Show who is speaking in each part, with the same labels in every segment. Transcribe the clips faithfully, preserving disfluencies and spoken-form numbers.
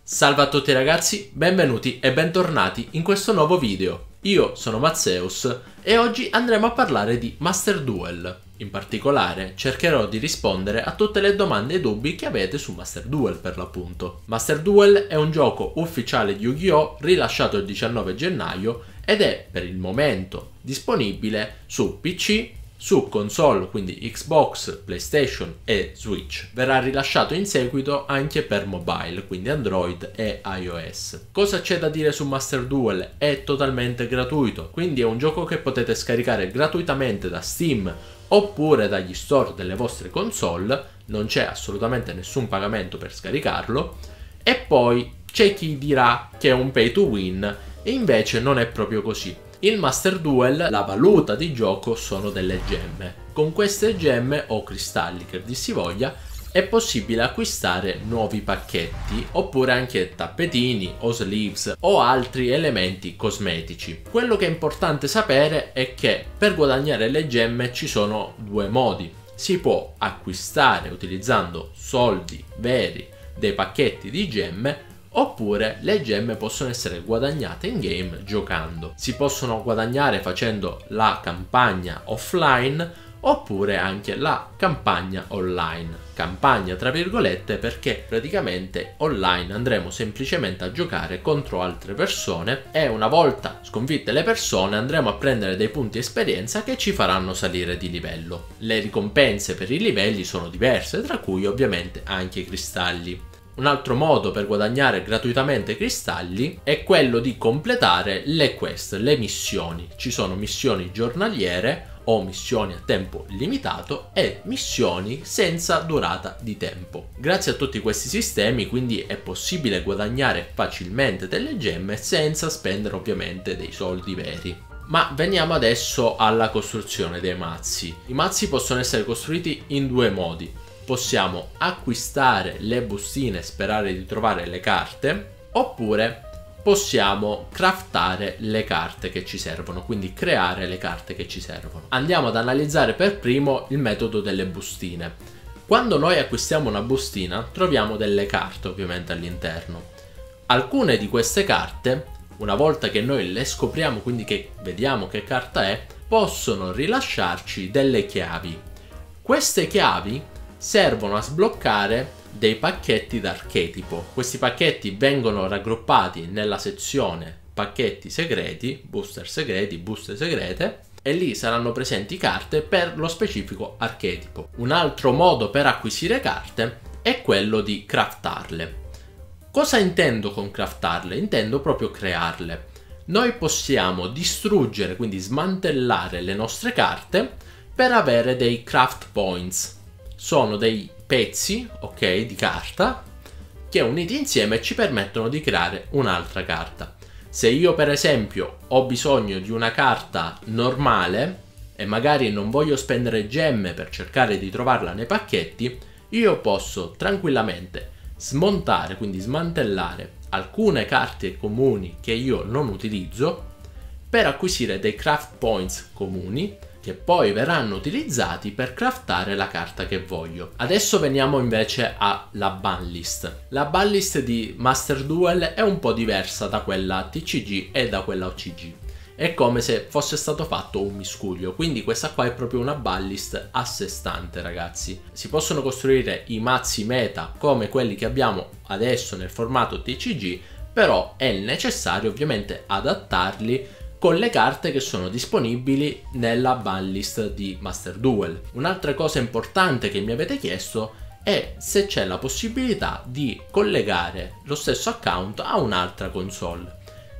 Speaker 1: Salve a tutti ragazzi, benvenuti e bentornati in questo nuovo video. Io sono Mazzeus e oggi andremo a parlare di Master Duel. In particolare cercherò di rispondere a tutte le domande e dubbi che avete su Master Duel per l'appunto. Master Duel è un gioco ufficiale di Yu-Gi-Oh! Rilasciato il diciannove gennaio ed è per il momento disponibile su P C, su console, quindi Xbox, PlayStation e Switch. Verrà rilasciato in seguito anche per mobile, quindi Android e iOS. Cosa c'è da dire su Master Duel? È totalmente gratuito, quindi è un gioco che potete scaricare gratuitamente da Steam oppure dagli store delle vostre console, non c'è assolutamente nessun pagamento per scaricarlo. E poi c'è chi dirà che è un pay to win e invece non è proprio così. In Master Duel la valuta di gioco sono delle gemme. Con queste gemme o cristalli che dir si voglia è possibile acquistare nuovi pacchetti oppure anche tappetini o sleeves o altri elementi cosmetici. Quello che è importante sapere è che per guadagnare le gemme ci sono due modi. Si può acquistare utilizzando soldi veri dei pacchetti di gemme, oppure le gemme possono essere guadagnate in game giocando. Si possono guadagnare facendo la campagna offline oppure anche la campagna online. Campagna tra virgolette perché praticamente online andremo semplicemente a giocare contro altre persone e una volta sconfitte le persone andremo a prendere dei punti esperienza che ci faranno salire di livello. Le ricompense per i livelli sono diverse, tra cui ovviamente anche i cristalli. Un altro modo per guadagnare gratuitamente cristalli è quello di completare le quest, le missioni. Ci sono missioni giornaliere o missioni a tempo limitato e missioni senza durata di tempo. Grazie a tutti questi sistemi quindi è possibile guadagnare facilmente delle gemme senza spendere ovviamente dei soldi veri. Ma veniamo adesso alla costruzione dei mazzi. I mazzi possono essere costruiti in due modi. Possiamo acquistare le bustine e sperare di trovare le carte, oppure possiamo craftare le carte che ci servono, quindi creare le carte che ci servono. Andiamo ad analizzare per primo il metodo delle bustine. Quando noi acquistiamo una bustina troviamo delle carte ovviamente all'interno. Alcune di queste carte, una volta che noi le scopriamo, quindi che vediamo che carta è, possono rilasciarci delle chiavi. Queste chiavi servono a sbloccare dei pacchetti d'archetipo. Questi pacchetti vengono raggruppati nella sezione pacchetti segreti, booster segreti, booster segrete, e lì saranno presenti carte per lo specifico archetipo. Un altro modo per acquisire carte è quello di craftarle. Cosa intendo con craftarle? Intendo proprio crearle. Noi possiamo distruggere, quindi smantellare le nostre carte per avere dei craft points. Sono dei pezzi, ok, di carta che uniti insieme ci permettono di creare un'altra carta. Se io per esempio ho bisogno di una carta normale e magari non voglio spendere gemme per cercare di trovarla nei pacchetti, io posso tranquillamente smontare, quindi smantellare alcune carte comuni che io non utilizzo per acquisire dei craft points comuni che poi verranno utilizzati per craftare la carta che voglio. Adesso veniamo invece alla banlist. La banlist di Master Duel è un po' diversa da quella T C G e da quella O C G. È come se fosse stato fatto un miscuglio, quindi questa qua è proprio una banlist a sé stante, ragazzi. Si possono costruire i mazzi meta come quelli che abbiamo adesso nel formato T C G, però è necessario ovviamente adattarli con le carte che sono disponibili nella banlist di Master Duel. Un'altra cosa importante che mi avete chiesto è se c'è la possibilità di collegare lo stesso account a un'altra console.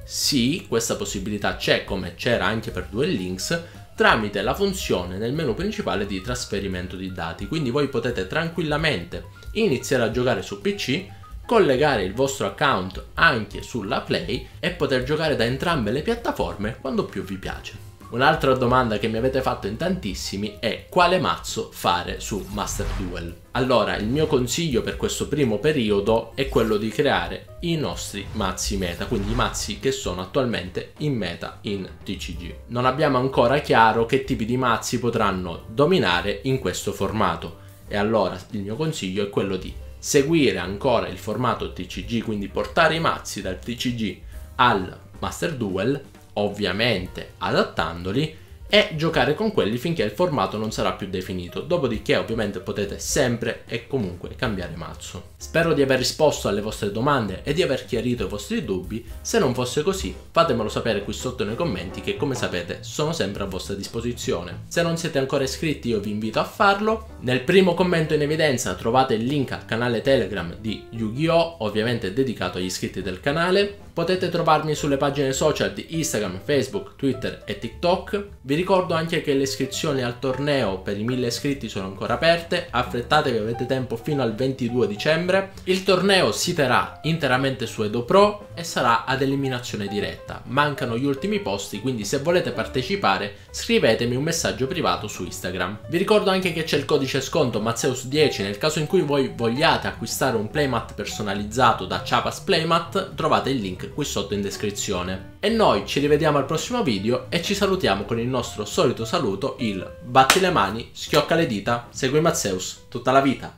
Speaker 1: Sì, questa possibilità c'è, come c'era anche per Duel Links, tramite la funzione nel menu principale di trasferimento di dati. Quindi voi potete tranquillamente iniziare a giocare su P C, collegare il vostro account anche sulla Play e poter giocare da entrambe le piattaforme quando più vi piace. Un'altra domanda che mi avete fatto in tantissimi è quale mazzo fare su Master Duel. Allora, il mio consiglio per questo primo periodo è quello di creare i nostri mazzi meta, quindi i mazzi che sono attualmente in meta in T C G. Non abbiamo ancora chiaro che tipi di mazzi potranno dominare in questo formato e allora il mio consiglio è quello di seguire ancora il formato T C G, quindi portare i mazzi dal T C G al Master Duel, ovviamente adattandoli, e giocare con quelli finché il formato non sarà più definito, dopodiché ovviamente potete sempre e comunque cambiare mazzo. Spero di aver risposto alle vostre domande e di aver chiarito i vostri dubbi. Se non fosse così, fatemelo sapere qui sotto nei commenti, che come sapete sono sempre a vostra disposizione. Se non siete ancora iscritti io vi invito a farlo. Nel primo commento in evidenza trovate il link al canale Telegram di Yu-Gi-Oh!, ovviamente dedicato agli iscritti del canale. Potete trovarmi sulle pagine social di Instagram, Facebook, Twitter e TikTok. Vi ricordo anche che le iscrizioni al torneo per i mille iscritti sono ancora aperte, affrettatevi, avete tempo fino al ventidue dicembre. Il torneo si terrà interamente su Edo Pro e sarà ad eliminazione diretta. Mancano gli ultimi posti, quindi se volete partecipare scrivetemi un messaggio privato su Instagram. Vi ricordo anche che c'è il codice sconto Mazzeus dieci nel caso in cui voi vogliate acquistare un playmat personalizzato da Chapas Playmat, trovate il link qui sotto in descrizione. E noi ci rivediamo al prossimo video e ci salutiamo con il nostro solito saluto, il batti le mani, schiocca le dita, segui Mazzeus tutta la vita.